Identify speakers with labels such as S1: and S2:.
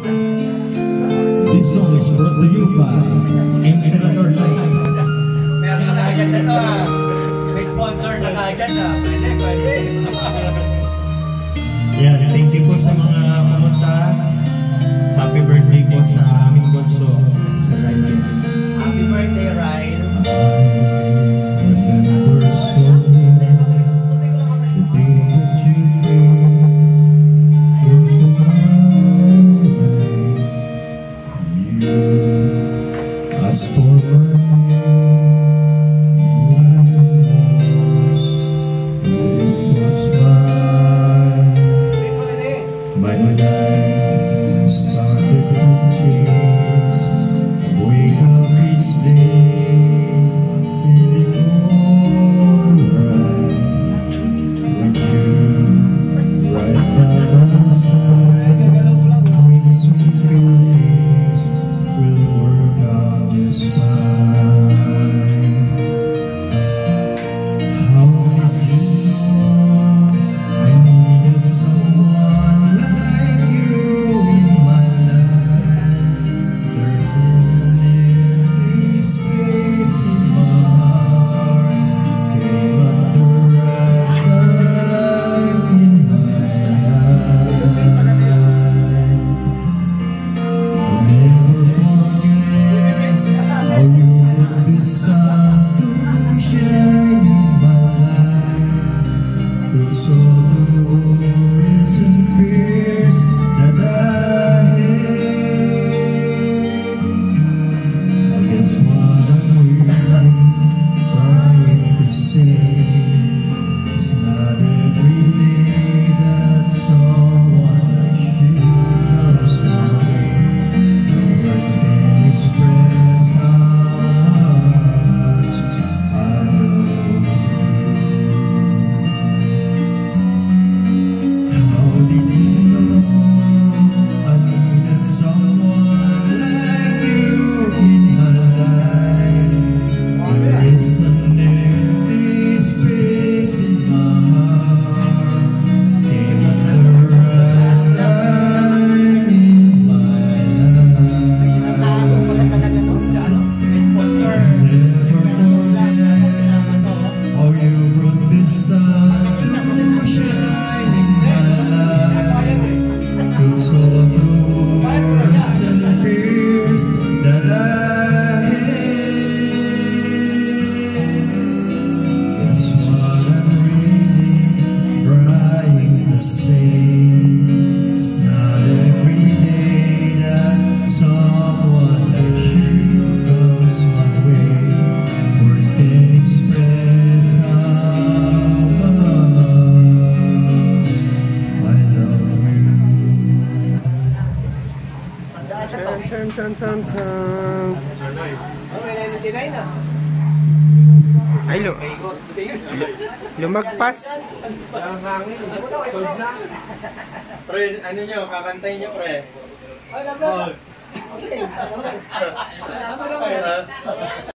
S1: This song is brought to you by Emperador Light.
S2: Meron na kagad na ito ah. May sponsor na kagad ah. Pwede, pwede.
S1: Yan, thank you po sa mga pumunta. Happy birthday po sa aming bunso, sa Ryan.
S2: Happy birthday, Ryan.
S1: As for my life started to change. Wake up each day, feeling alright. With you right by my side, makes me feel things will work out just fine. How did you know I needed someone like you in my life? There's an empty space in my heart. Came at the right time in my life. I'll never forget how you put the sun to shine in my life. Took all the worries and fears that I had. I guess what I'm really trying to say is not every day that someone like you comes my way. No words can express how much I love you. How did you know I needed someone like you in my life? There is an empty space in my heart. Came at the right time in my life.
S2: May sponsor.
S1: Never forget how you brought the sun to shine in my life. Took all the worries and fears that I had. That's what I'm really trying to say. It's not every day that someone like you comes my way. Words can express how much I love you.
S3: Tan. Ay, lumagpas.
S2: Ang hangin. Sold na. Pre, ano nyo? Kakantay nyo, pre. Oh. Okay.